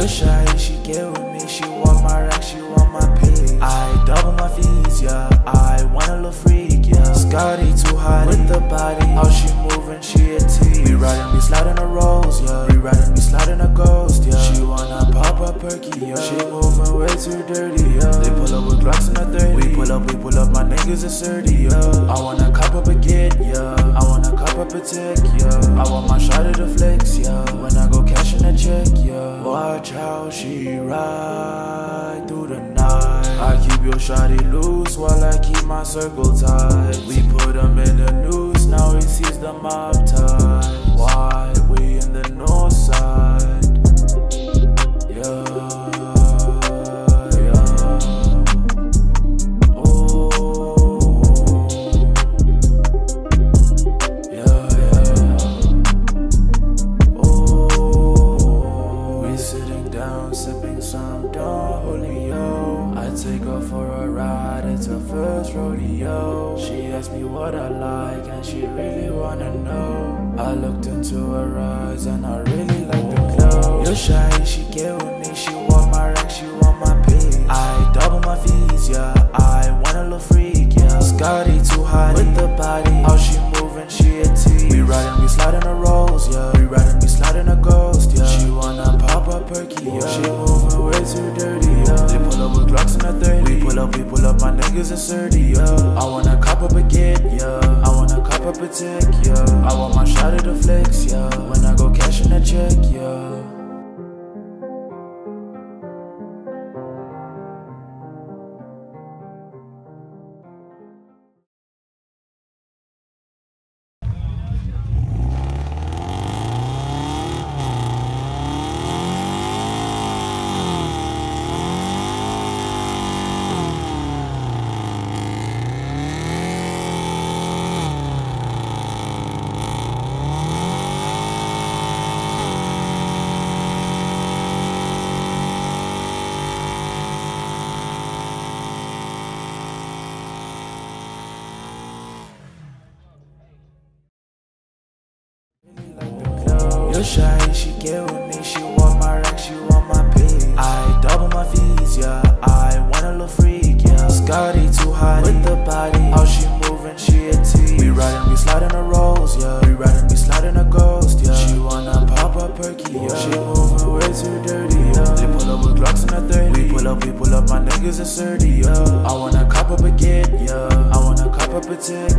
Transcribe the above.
Lil' Shawty, she get with me, she want my rack, she want my pay. I double my fees, yeah, I want a little freak, yeah. Scotty too hot with the body, how she moving, she a tease. We riding, we sliding the rolls, yeah. We riding, we sliding a ghost, yeah. She wanna pop a perky, yeah. She moving way too dirty, yeah. They pull up with Glocks in the 30. We pull up, my niggas is 30, yeah. I wanna cop up a kid, yeah. I wanna cop up a tick, yeah. I want my shot of the flicks, yeah. When I go cash in a check, yeah. Watch how she ride through the night. I keep your shawty loose while I keep my circle tight. We put him in the noose, now he sees the mob tie. Why we in the north side? Yeah. Sipping some Don Julio. I take her for a ride, it's her first rodeo. She asked me what I like and she really wanna know. I looked into her eyes and I really like the glow. Lil' Shawty, she get with me, she want my rack, she want my pay. I double my fees, yeah, I want a little freak, yeah. Scotty too hot with the body, how she moving, she a tease. We riding, we sliding the rolls, yeah. We riding, we sliding a ghost, yeah. She wanna pop a perky, yeah. She moving way too dirty, yeah. They pull up with Glocks in the 30. We pull up, my niggas is 30, yeah. I wanna cop up a kid, yeah. I wanna cop up a tick, yeah. I want my shot of the flicks, yeah. When I go cash in a check, yeah. Lil' Shawty, she get with me, she want my rack, she want my pay. I double my fees, yeah, I want a little freak, yeah. Scotty too hot with the body, how she moving, she a tease. We riding, we sliding the rolls, yeah. We riding, we sliding a ghost, yeah. She wanna pop a perky, yeah. She moving way too dirty, yeah. They pull up with Glocks in the 30. We pull up, my niggas is 30, yeah. I wanna cop up a kid, yeah. I wanna cop up a tick,